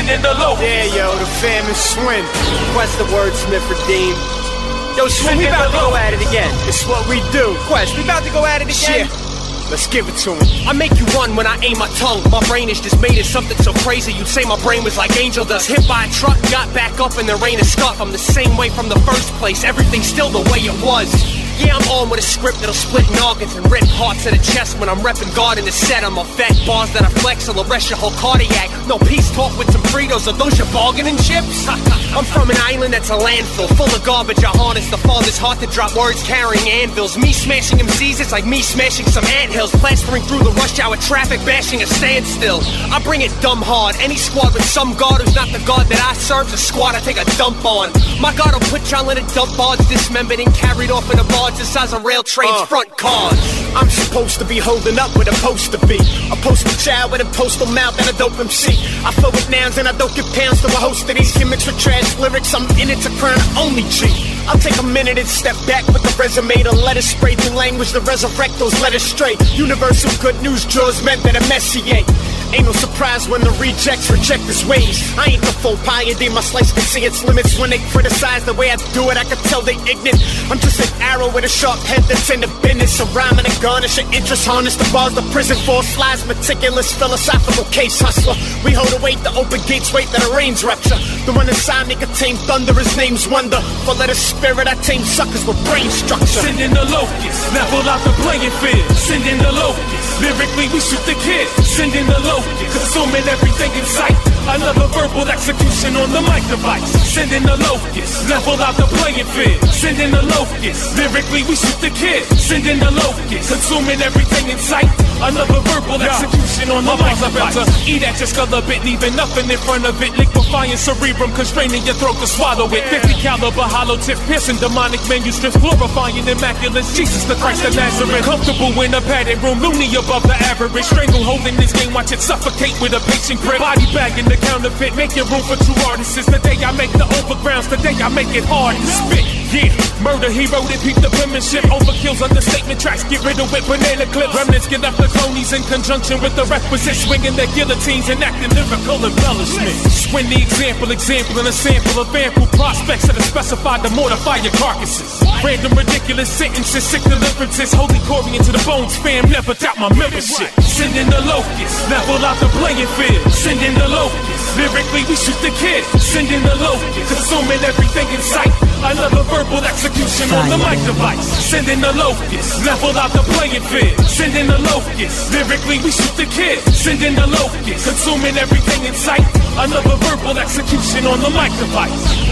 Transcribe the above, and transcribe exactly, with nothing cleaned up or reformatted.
sending the locust. Yeah, yo, the famous swim. Quest the wordsmith redeem. Yo, Swim, we about to go at it again. It's what we do. Quest, we about to go at it again. Yeah. Let's give it to him. I make you run when I aim my tongue. My brain is just made of something so crazy you'd say my brain was like Angel Dust. Hit by a truck, got back up in the rain of scuff. I'm the same way from the first place. Everything's still the way it was. Yeah, I'm on with a script that'll split noggins and rip hearts to the chest when I'm repping God in the set. I'm a vet, bars that I flex will arrest your whole cardiac. No peace talk with some Fritos, are those your bargaining chips? I'm from an island that's a landfill, full of garbage. I harness the father's heart to drop words carrying anvils. Me smashing M Cs, it's like me smashing some anthills. Plastering through the rush hour traffic, bashing a standstill. I bring it dumb hard. Any squad with some guard who's not the God that I serve's a squad I take a dump on. My God will put y'all in a dump barge, dismembered and carried off in a barge the size of rail trains uh, front cars. I'm supposed to be holding up where I'm supposed to be. A poster child with a postal mouth and a dope M C. I flow with nouns and I don't give pounds to a host of these gimmicks with trash lyrics. I'm in it to crown only G. I'll take a minute and step back with the resume to let it spray through language to resurrect those letters straight. Universal good news draws men that are messier. Ain't no surprise when the rejects reject his ways. I ain't the full piety, my slice can see its limits. When they criticize the way I do it, I can tell they ignorant. I'm just an arrow with a sharp head that's in the business. A rhyme and a garnish your interest, harness the bars, the prison force slides, meticulous, philosophical case hustler. We hold await the open gates, wait that the rains rupture. The one inside me can tame thunder, his name's Wonder. Full of the spirit, I tame suckers with brain structure. Sending the locust, level out the playing field. Sending the locust, lyrically we shoot the kid. Sending the locust, consuming everything in sight. Another verbal execution on the mic device. Sending the locust, level out the playing field. Sending the locust, lyrically we shoot the kid. Sending the locust, consuming everything in sight. Another verbal execution on the mic device. Eat at your skull a bit, leaving nothing in front of it. Liquefying cerebrum, constraining your throat to swallow it. fifty caliber hollow tips, piercing demonic manuscripts, glorifying immaculate Jesus the Christ of Nazareth. Comfortable in a padded room, loony above the average. Strangle holding this game, watch it suffocate with a patient grip. Body bagging the counterfeit, making room for true artists. The day I make the overgrounds, the day I make it hard to spit. Yeah, murder, he wrote it, peep the penmanship. Overkills, understatement tracks, get rid of it, banana clips. Remnants get up the cronies in conjunction with the requisite, swinging their guillotines and acting lyrical embellishment. Swing the example, example, and a sample of ample prospects that are specified to mortify your carcasses. Random ridiculous sentences, sick deliverances, holy Corey into the bones, fam, never doubt my membership. Sending the locust, level out the playing field. Sending the locust, lyrically we shoot the kid. Sending the locust, consuming everything in sight. Another verbal execution on the mic device. Sending the locust, level out the playing field. Sending the locust, lyrically we shoot the kid. Sending the locust, consuming everything in sight. Another verbal execution on the mic device.